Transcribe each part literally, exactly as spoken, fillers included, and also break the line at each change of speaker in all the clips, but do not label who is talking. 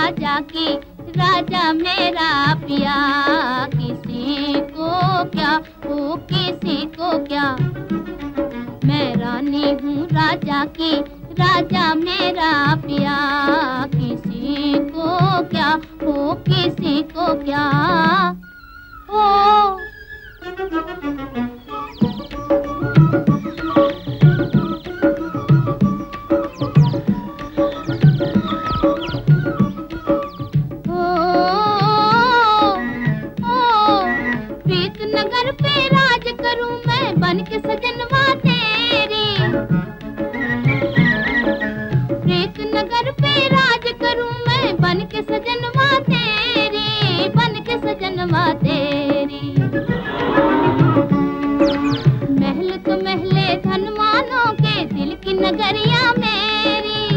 राजा की, राजा मेरा पिया। किसी को क्या, ओ किसी को क्या, मैं रानी हूँ राजा की, राजा मेरा पिया। किसी को क्या, ओ किसी को क्या, ओ बन के सजनवा तेरी, प्रीत नगर पे राज करूं मैं, बन के सजनवा तेरी, बन के सजनवा तेरी। महल तो महले धनवानों के, दिल की नगरिया मेरी।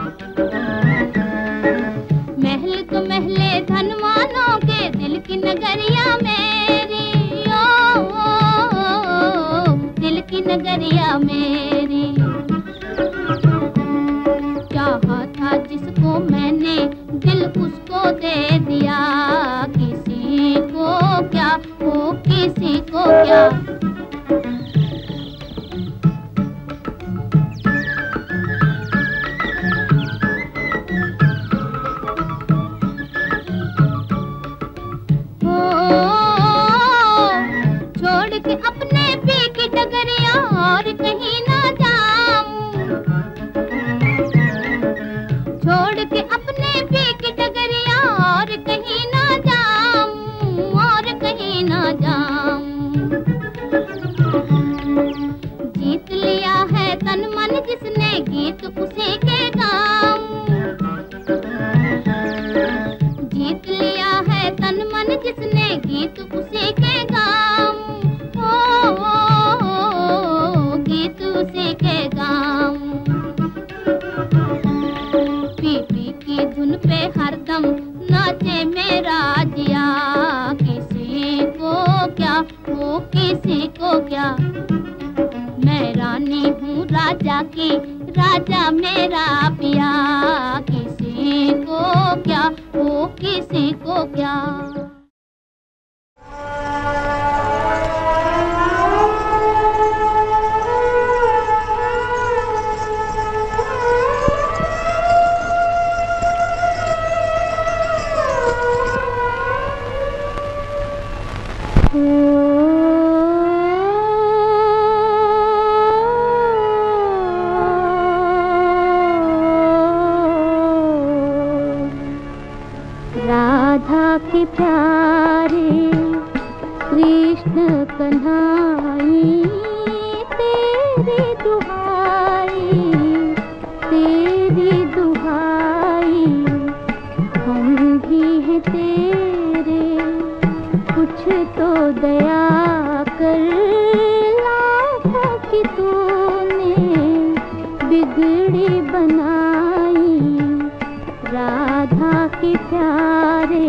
महल तो महले धनवानों के, दिल की नगरिया मेरी। की नगरिया मेरी, चाहा था जिसको मैंने, दिल उसको दे दिया। किसी को क्या, ओ किसी को क्या, छोड़ के अपने पी की डगरिया और कहीं ना जाऊं, छोड़ के अपने पी की डगरिया और कहीं ना जाऊं, और कहीं ना जाऊं। जीत लिया है तन मन जिसने, गीत उसी के गाऊं। जीत लिया है तन मन जिसने, गीत उसी के गाऊं। गीत उसी के गाऊं। पीपी की धुन पे हरदम नाचे मेरा जिया। किसी को क्या, वो किसी को क्या, मैं रानी हूँ राजा की, राजा मेरा पिया। किसी को क्या, वो किसी को क्या।
राधा के प्यारे कृष्ण कन्हाई, तेरी दुहाई, तेरी दुहाई। हम भी हैं तेरे, कुछ तो दया कर। लाखों की तूने बिगड़ी बनाई, राधा के प्यारे।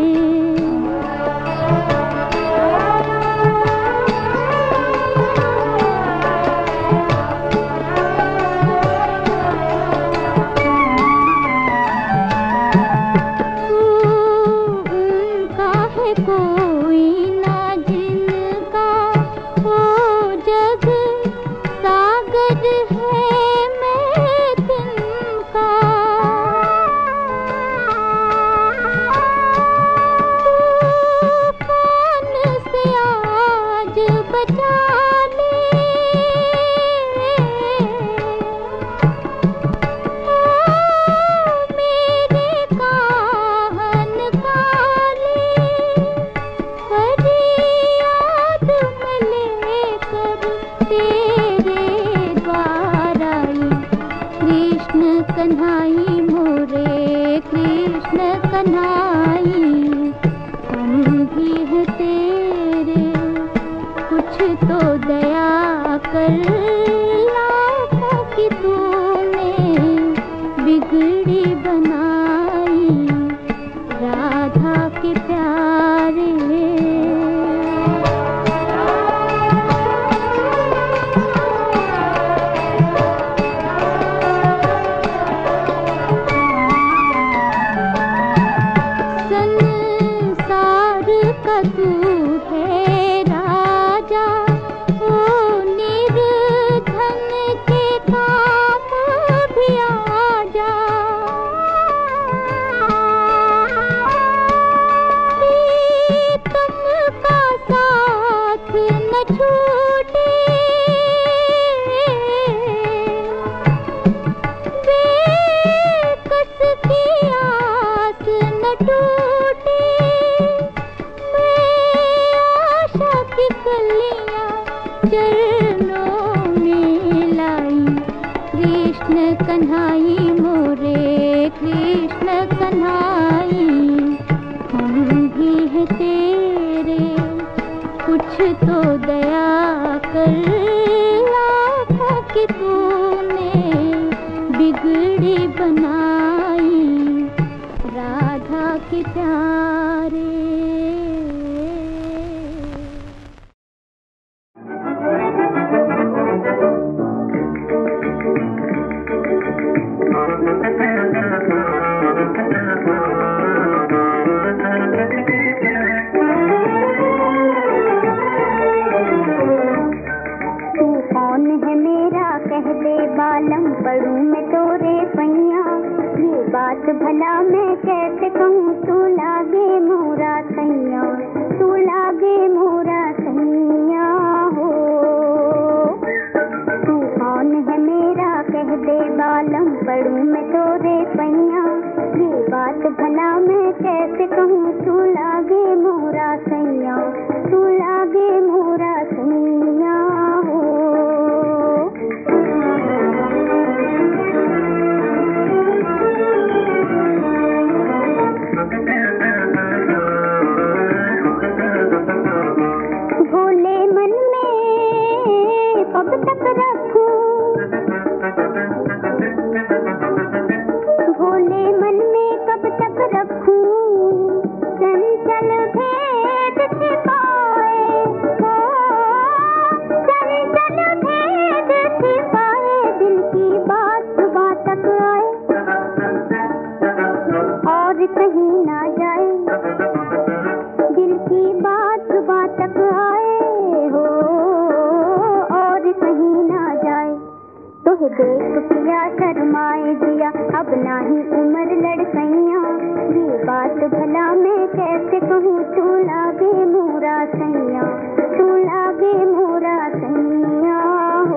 कन्हाई मोरे कृष्ण कन्हाई, हम भी हैं तेरे, कुछ तो दया कर। लाखों की तूने बिगड़ी बनाई, राधा के प्यारे। की कलियां चरणों में लाई। कृष्ण कन्हाई मोरे कृष्ण कन्हाई, हम भी हैं तेरे कुछ तो दया कर। आँखों की तूने बिगड़ी बनाई, राधा के प्यारे।
बालम पढ़ूं मैं तोरे पैया, ये बात भला मैं कैसे कहूँ, तू लागे मोरा सैया, तू लागे मोरा सैया हो। तू कौन है मेरा कह दे बालम पढ़ूं मैं तोरे पैया, ये बात भला मैं कैसे कहूँ, तू लागे मोरा सैया, तू लागे मोरा सैया हो। भोले मन में कब तक रखूं, भोले मन में कब तक रखूं, चंचल भेद छिपाए हो, चंचल भेद छिपाए, दिल की बात सुबह तक आए और कहीं ना जाए, दिल की बात सुबह तक आए हो और कहीं ना जाए। तुह देख पिया शर्माए जिया, अब ना ही उम्र लड़कैया, ये बात भला मैं कैसे कहूँ, तू लागे मोरा सैया, तू लागे मोरा सैया हो।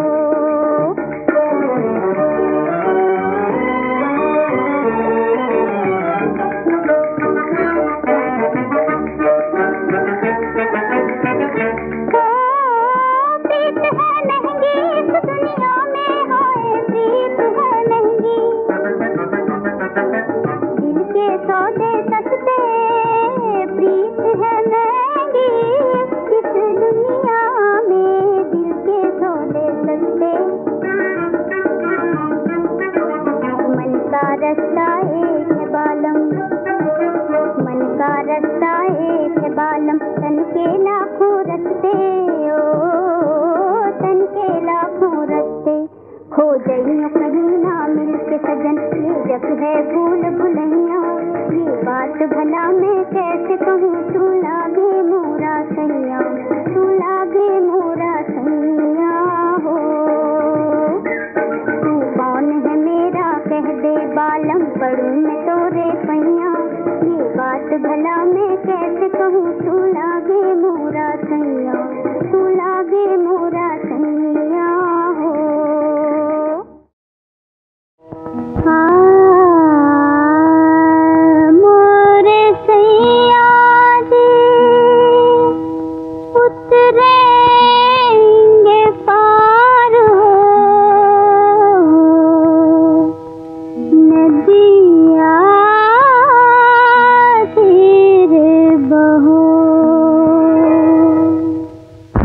रास्ता एक है बालम, मन का रास्ता एक है बालम, तन के लाखों रस्ते ओ, तन के लाखों रस्ते, खो जाइयो कहीं ना मिल के सजन, ये जग है भूल भुलैया, ये बात भला मैं कैसे कहूँ, तू लागे मोरा सैया, तू लागे मोरा सैया हो। तू कौन है मेरा कह दे बालम पढ़ूं मैं तोरे पैया, ये बात भला मैं कैसे कहूँ, तू लागे मोरा सैया, तू लागे मोरा सैया हो। मोरे सैया जी उतरेंगे पार हो, नदिया तीर बहो,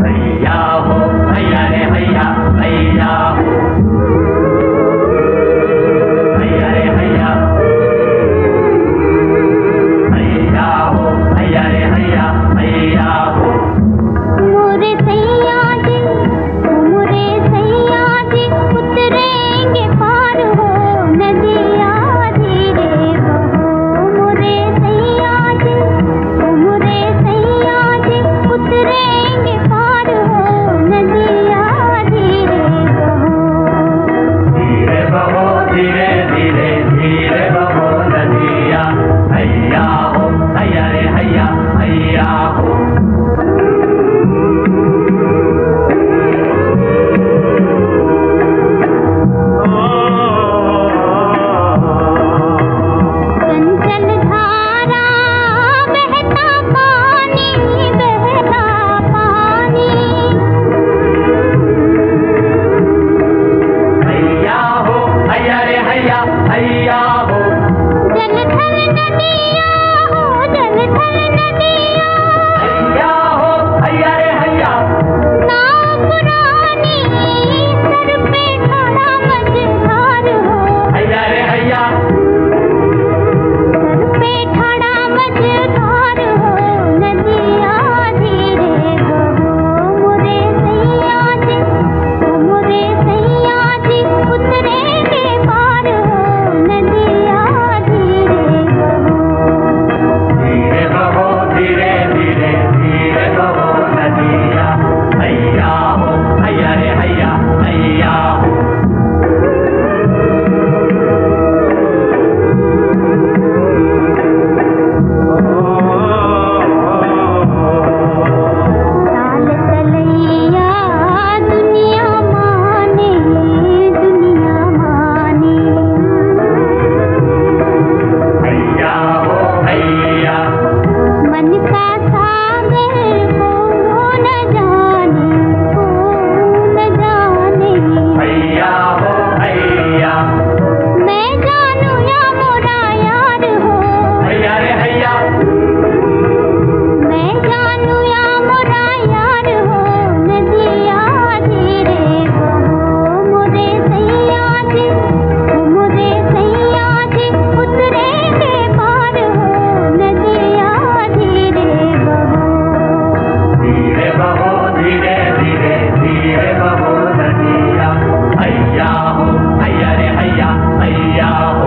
बहो धीरे धीरे धीरे बहो नदिया, हैया हो हैया रे हैया हैया हो।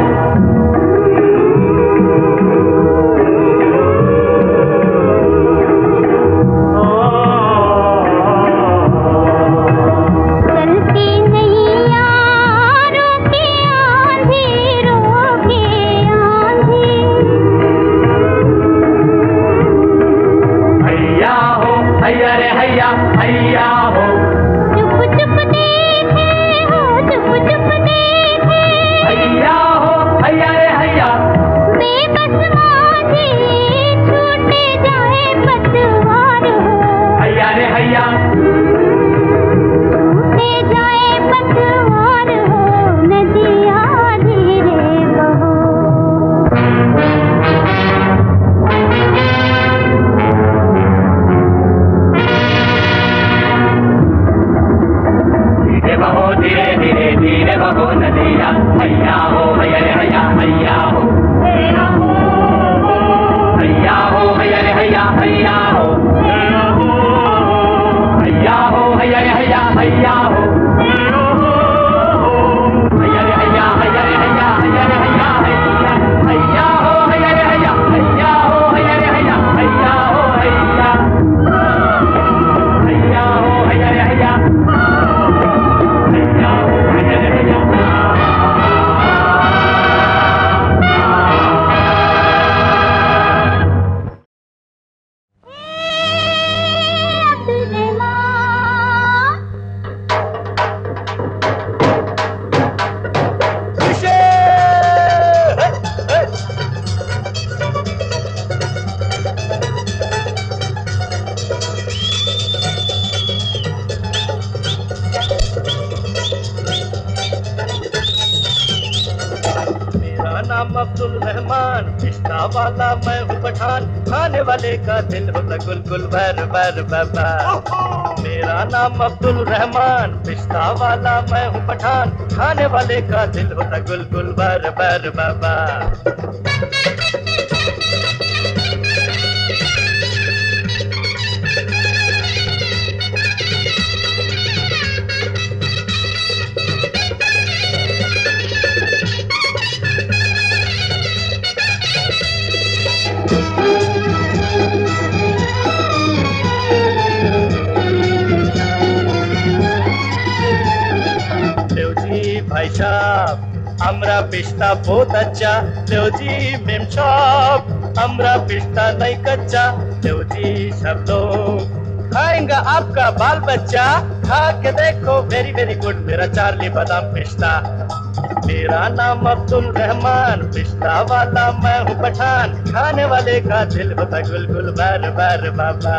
नाम अब्दुल रहमान, पिस्तावाला मैं हूँ पठान, खाने वाले का दिल होता गुलगुल बर बर बाबा। मेरा नाम अब्दुल रहमान, पिस्तावाला मैं हूँ पठान, खाने वाले का दिल होता गुलगुल बर बर बाबा। भाई साहब अमरा पिस्ता बहुत अच्छा, लो जी मेम साहब अमरा पिस्ता नहीं कच्चा, लो जी सब लोग खाएंगा आपका बाल बच्चा, खा के देखो वेरी वेरी गुड मेरा चार्ली बादाम पिस्ता। मेरा नाम अब्दुल रहमान, पिस्ता वाला मैं हूँ पठान, खाने वाले का दिल होता गुलगुल बार बार बाबा।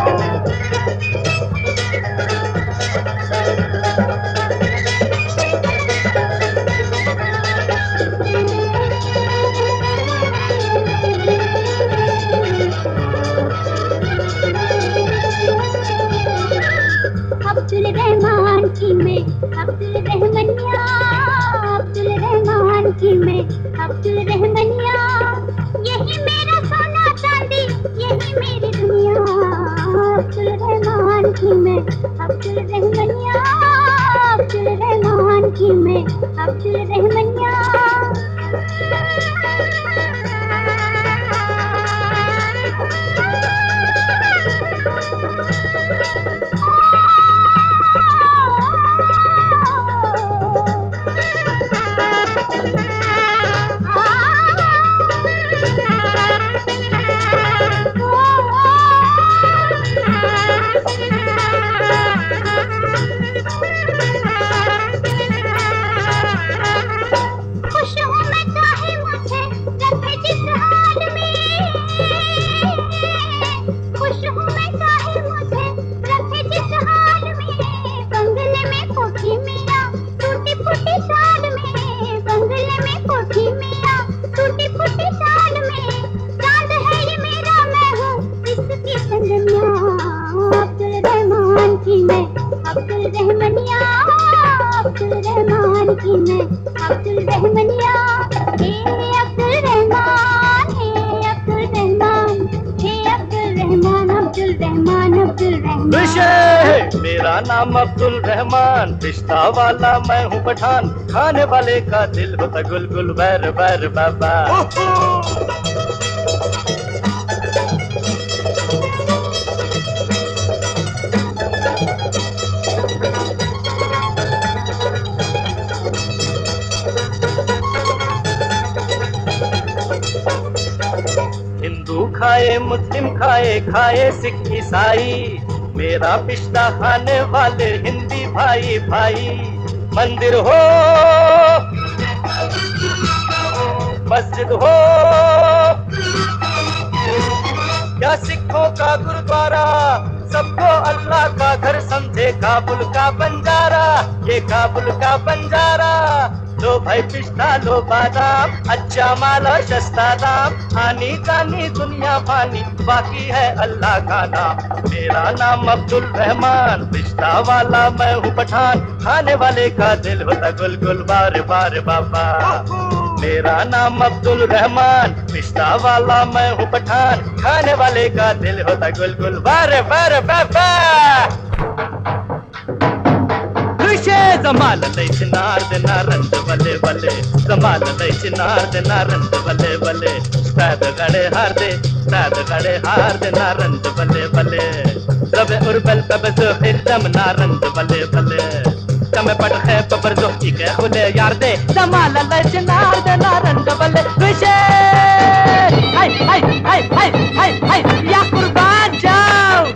अब्दुल रहमान की मैं अब्दुल रहमनिया, अब्दुल रहमान की मैं अब्दुल रहमनिया, यही मेरा सोना चांदी यही मेरी दुनिया। अब्दुल रहमान की मैं अब्दुल रहमनिया, अब्दुल रहमान की मैं अब्दुल रहमनिया। रहमान अब्दुल रहमान।
विषय मेरा नाम अब्दुल रहमान, पिस्ता वाला मैं हूँ पठान, खाने वाले का दिल होता गुलगुल बर बर बाबा। हिंदू खाए मुस्लिम खाए, खाए सिख ईसाई, मेरा पिस्ता खाने वाले हिंदी भाई भाई। मंदिर हो मस्जिद हो या सिखों का गुरुद्वारा, सबको अल्लाह का घर समझे काबुल का बंजारा, ये काबुल का बंजारा। लो भाई पिस्ता लो बादाम, अच्छा माल और सस्ता दाम, आनी जानी दुनिया पानी, बाकी है अल्लाह का नाम। मेरा नाम अब्दुल रहमान, पिस्ता वाला मैं हूँ पठान, खाने वाले का दिल होता गुलगुल बार बार बाबा। मेरा नाम अब्दुल रहमान, पिस्ता वाला मैं हूँ पठान, खाने वाले का दिल होता गुलगुल बार बार बाबा। Zamal lay chinar de narand vale vale, zamal lay chinar de narand vale vale, stad gade har de, stad gade har de narand vale vale, rabe urbal kabzo hidam narand vale vale, kame pad khe pabar jo ki ke khule yaar de, zamal lay chinar de narand vale, vishe hai hai hai hai hai hai ya qurban jao।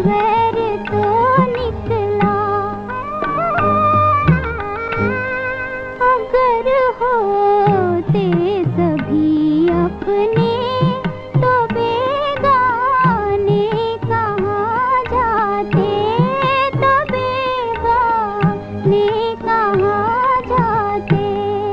वैर तो निकला। अगर होते सभी अपने तो बेगाने कहाँ जाते, तो बेगाने कहाँ जाते।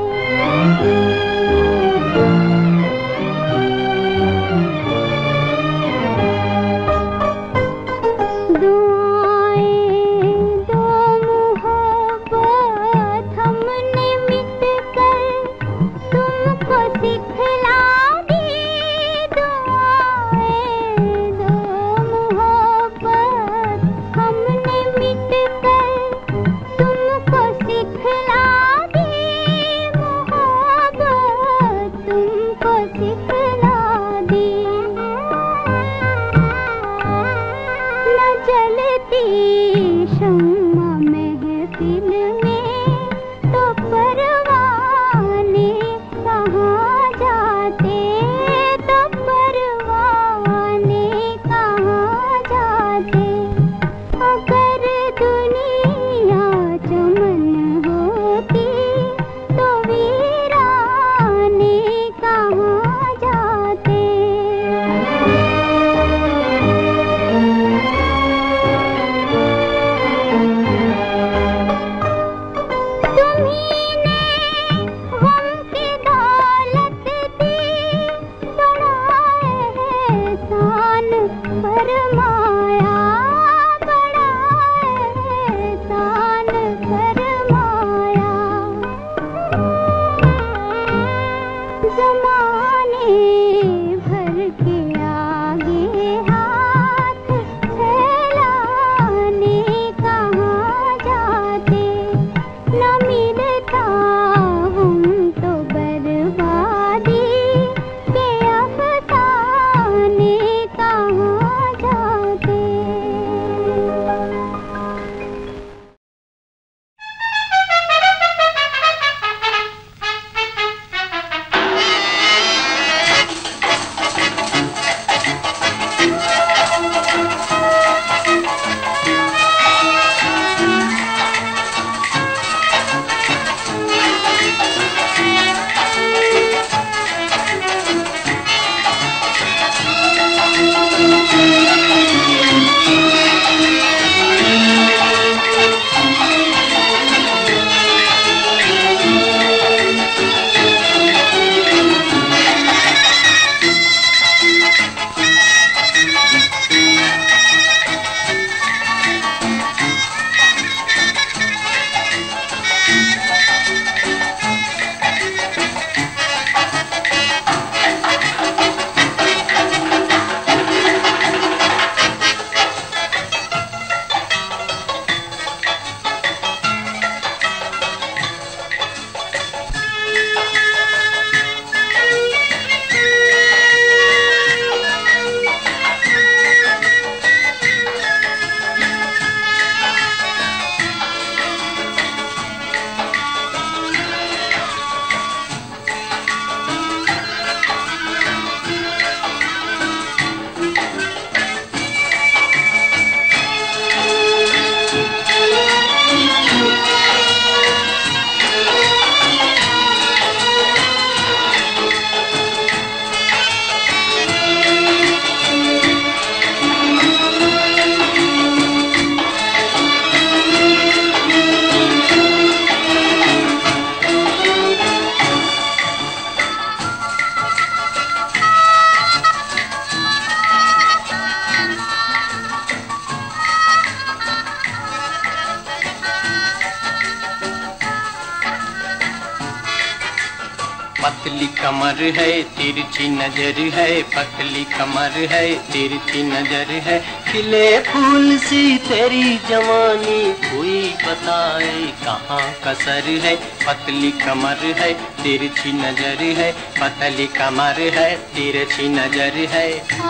पतली कमर है तिरछी नजर है, पतली कमर है तिरछी नजर है, खिले फूल सी तेरी जवानी कोई बताए कहाँ कसर है। पतली कमर है तिरछी नजर है, पतली कमर है तिरछी नजर है।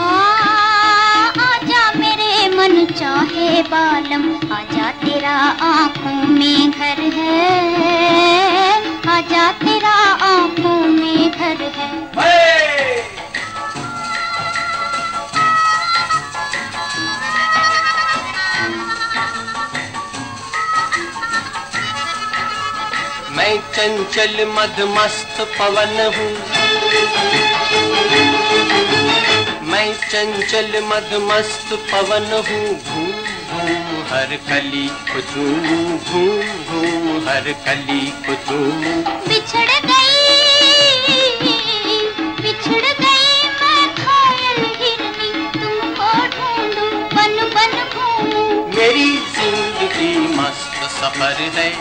आजा मेरे मन चाहे बालम, आजा तेरा आँखों में घर है, आजा तेरा आँखों में घर है।
मैं चंचल मदमस्त पवन हूँ, मैं चंचल मदमस्त पवन हूँ। घूम घूम हर कली को चूमूं, घूम घूम हर कली को चूमूं।
बिछड़ गई बिछड़ गई मैं घायल हिरनी, तुमको ढूंढूं बन बन घूमूं।
मेरी जिंदगी मस्त सफर है,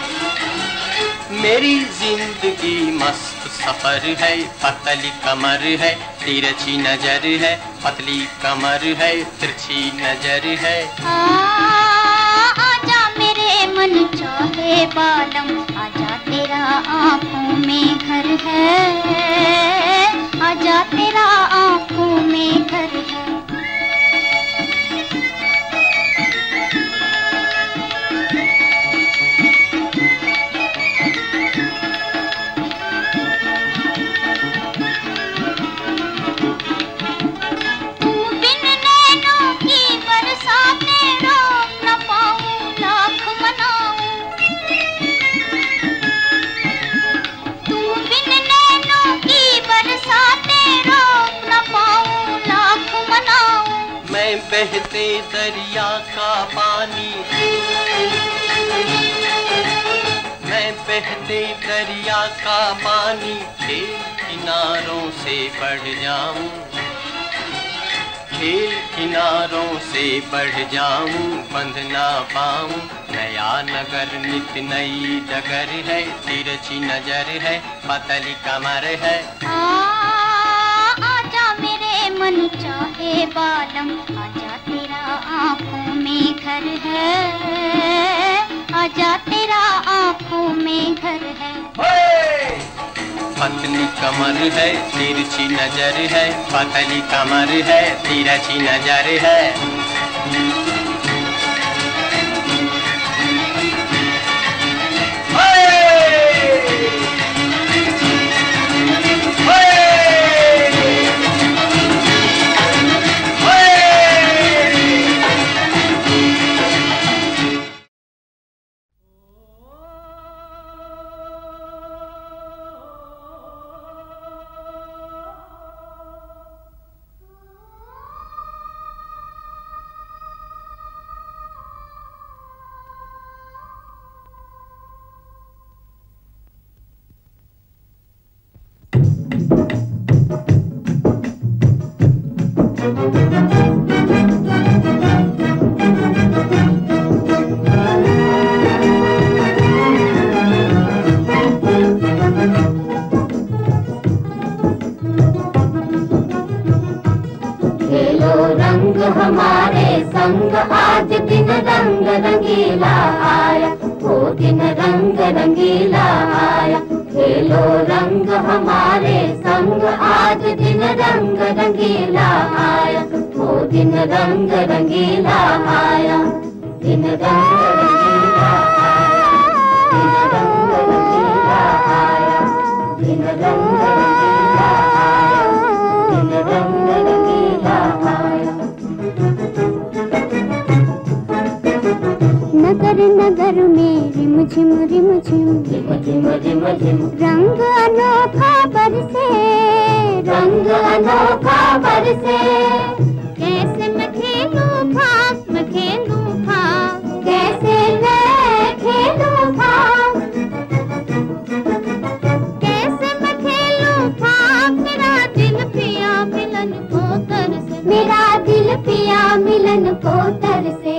मेरी जिंदगी मस्त सफर है। पतली कमर है, तिरछी नजर है, पतली कमर है, तिरछी नजर है।
आ, आजा मेरे मन चाहे बालम, आजा तेरा आँखों में घर है, आजा तेरा आँखों में घर है।
बहते दरिया का पानी, मैं बहते दरिया का पानी, खेल किनारों से बढ़ जाऊं, खेल किनारों से बढ़ जाऊं। बंध ना पाऊं नया नगर, नित नई डगर है, तिरछी नजर है, पतली कमर है।
आ, आजा मेरे मन चाहे बालम, आजा तेरा आँखों में घर है, आजा तेरा आँखों में घर है।
पतली कमर है, तिरछी नजर है, पतली कमर है, तिरछी नजर है।
हमारे संग आज दिन रंग रंगीला आया, वो दिन रंग रंगीला आया। खेलो रंग हमारे संग आज दिन रंग रंगीला आया, वो दिन रंग रंगीला आया। दिन रंग रंगीला आया, दिन रंग रंगीला आया, दिन रंग रंगीला आया, दिन रंग रंगीला आया। नगर नगर में रिम झिम रिम झिम रिम झिम रिम झिम रंग अनोखा बरसे, रंग अनोखा बरसे। कैसे मैं खेलूं भाग, मैं खेलूं भाग, कैसे मैं खेलूं भाग, कैसे मैं खेलूं भाग। मेरा दिल पिया मिलन को तरसे, मेरा दिल पिया मिलन को तरसे।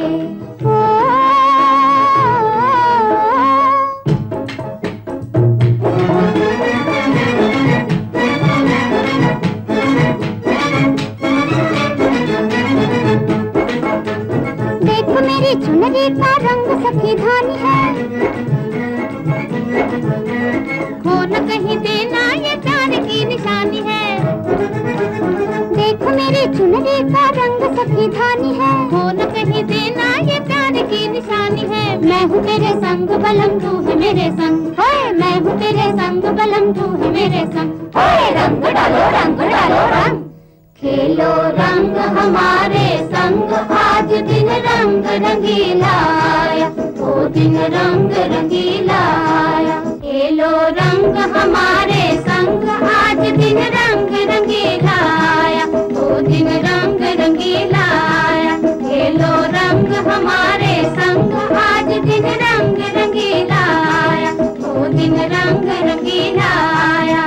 चुनरी का रंग सखी धानी है, खो न कहीं देना ये प्यार की निशानी है। देखो मेरी चुनरी का रंग सखी धानी है, खो न कहीं देना ये प्यार की निशानी है। मैं हूँ तेरे संग बलम तू है मेरे संग, होए मैं हूँ तेरे संग बलम तू है मेरे संग। होए रंग डालो रंग डालो रंग, खेलो रंग हमारे संग आज दिन रंग रंगीला आया, वो दिन रंग रंगीला आया।
खेलो रंग हमारे संग आज दिन रंग रंगीला आया, वो दिन रंग रंगीला आया। खेलो रंग हमारे संग आज दिन रंग रंगीला आया, वो दिन रंग रंगीला आया।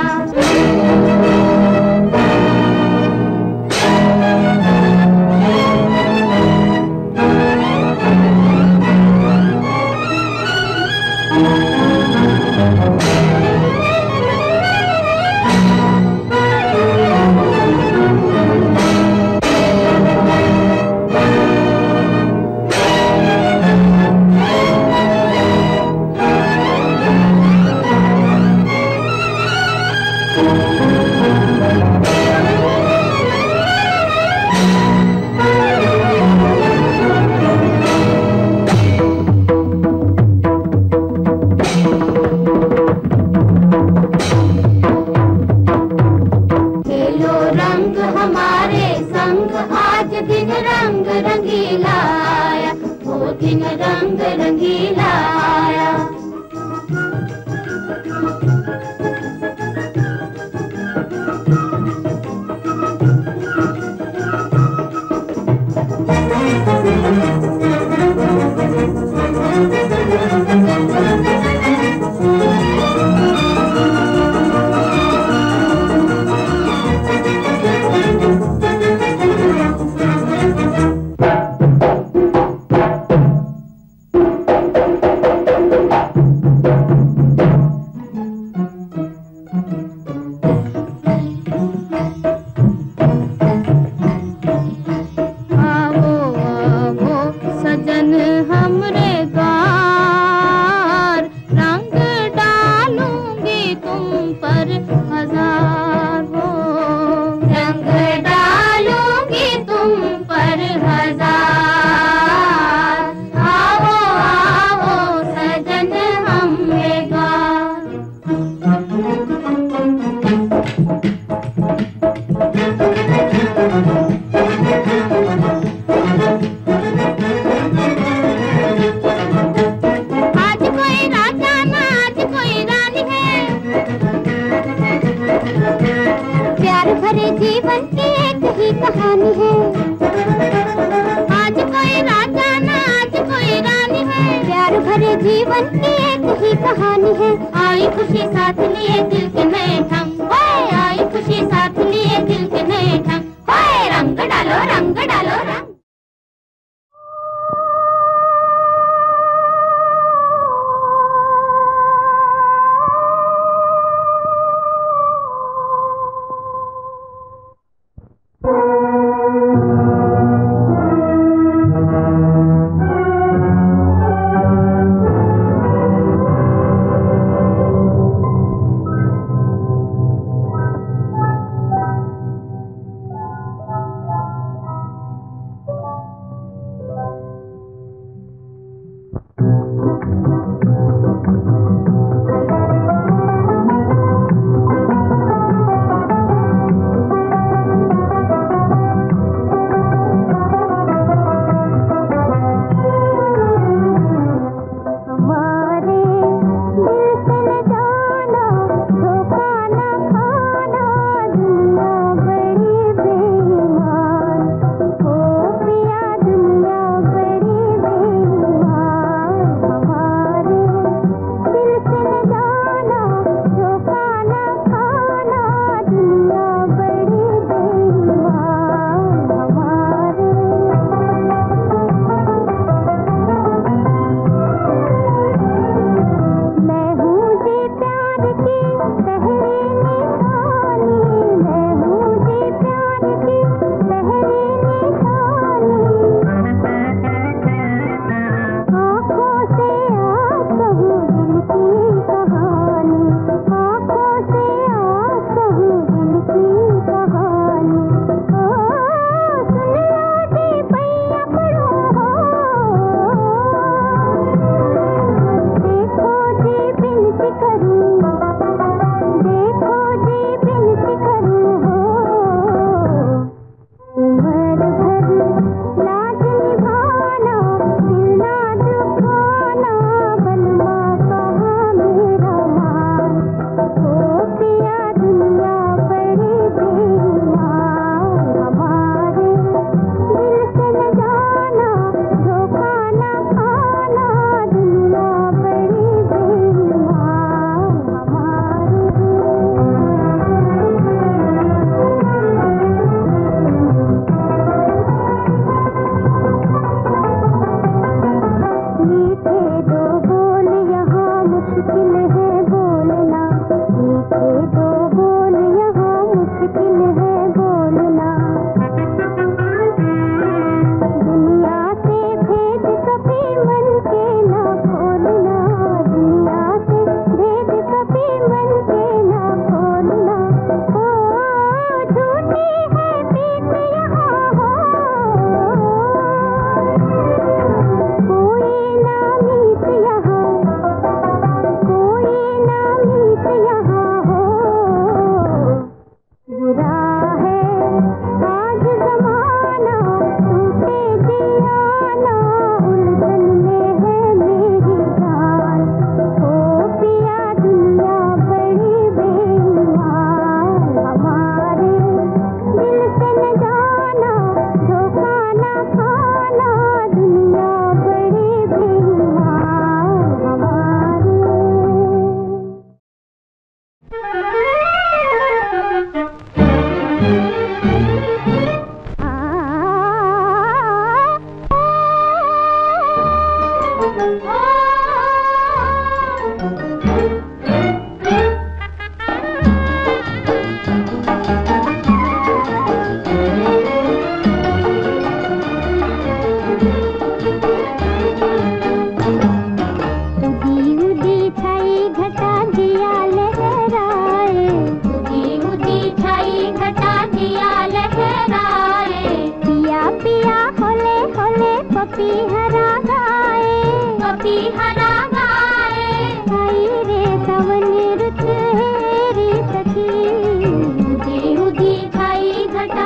हरा गाए,
पपी हरा गाए।
आई रे सावन रुत हेरी सखी,
उदी उदी छाई घटा।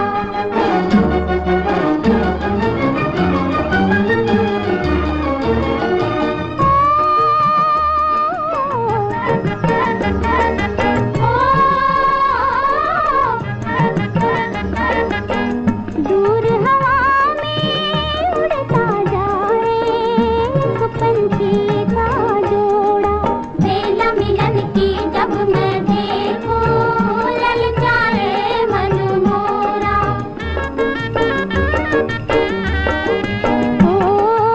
दूर हवा में उड़ता जाए एक पंछी का जोड़ा,
बेला मिलन की जब मैं देखूं, ललचाए मन मोरा।
ओ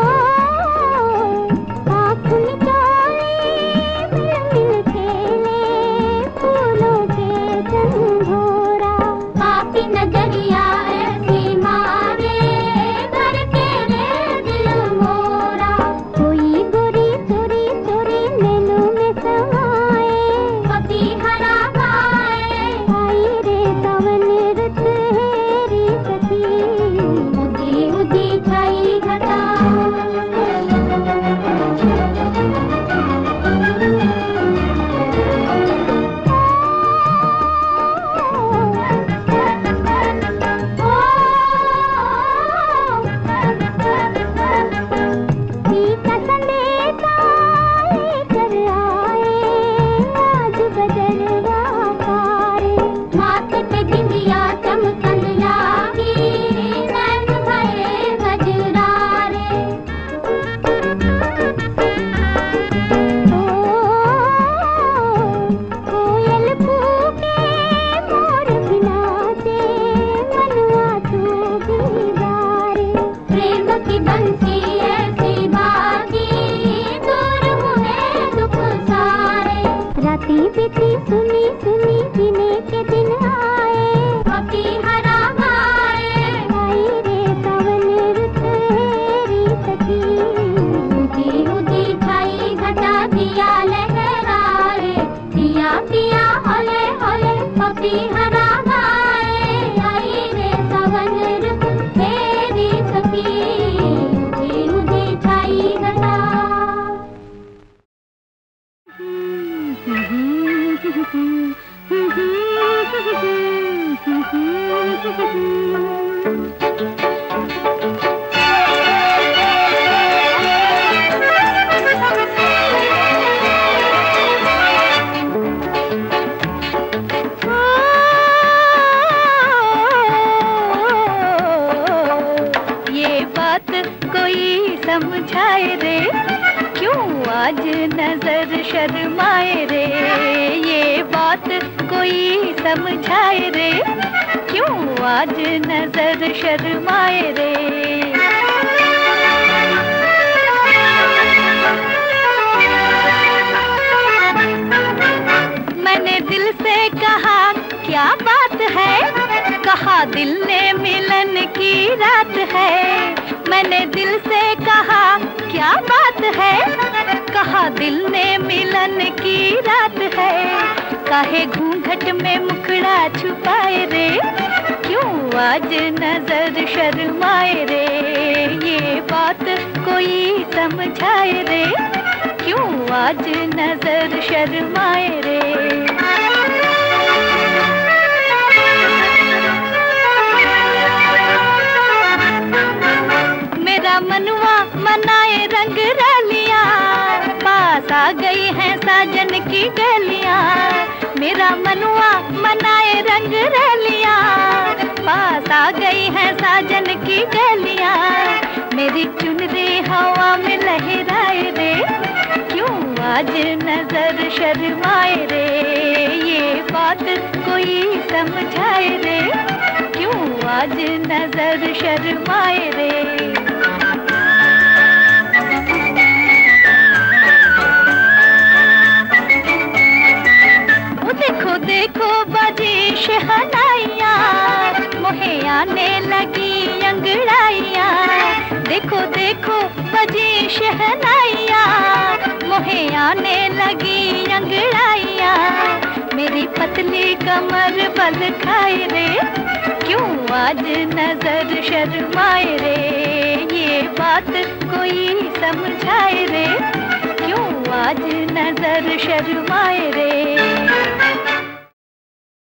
आँख निचोड़े मिल मिल खेले फूलों के चंघोरा,
पापी नजरिया ऐसी मारे, घर के रे दिल मोरा।
कोई गोरी चोरी चोरी नैनों में समाए,
पपी हरा गाए,
आई रे सावन रुत हेरी सखी,
उदी उदी छाई घटा।
का संदेशा लेकर आए आज बदलवा पारे,
माथे पे बिंदिया चमकन लागी, नैन भरे गजरारे।
ओ कोयल कूके मोर बिना से मनवा तू भी गारे,
प्रेम की बंसी ऐसी बागी, दूर हुए दुख सारे।
राती बीती सुनी सुनी जीने के दिन आए,
पपी हरा गाए,
आई रे सावन रुत हेरी सखी,
उदी उदी छाई घटा। दिया लहराए, दिया दिया होले होले, पपी हरा गाए। आई रे सावन रुत हेरी सखी, उदी उदी छाई घटा।
ये बात कोई समझाए रे, क्यों आज नजर शर्माए रे, ये बात कोई समझाए रे, क्यों आज नजर शर्माए रे। मैंने दिल से कहा क्या बात है, कहा दिल ने मिलन की रात है। मैंने दिल से कहा क्या बात है, कहा दिल ने मिलन की रात है। काहे घूंघट में मुखड़ा छुपाए रे, क्यों आज नजर शर्माए रे, ये बात कोई समझाए रे, क्यों आज नजर शर्माए रे। मेरा मनवा मनाए रंग रलिया, पास आ गई हैं साजन की गलियां। मेरा मनवा मनाए रंग रलिया, पास आ गई हैं साजन की गलियां। मेरी चुनरी हवा में लहराए रे, क्यों आज नजर शर्माए रे, ये बात कोई समझाए रे, क्यों आज नजर शर्माए रे। देखो देखो बजी शहनाइया, मोहे आने लगी अंगड़ाइया। देखो देखो बजी शहनाइया, मोहे आने लगी अंगड़ाइया। मेरी पतली कमर बल खाए रे, क्यों
आज नजर शर्माए रे, ये बात कोई समझाए रे, क्यों आज नजर शर्माए रे।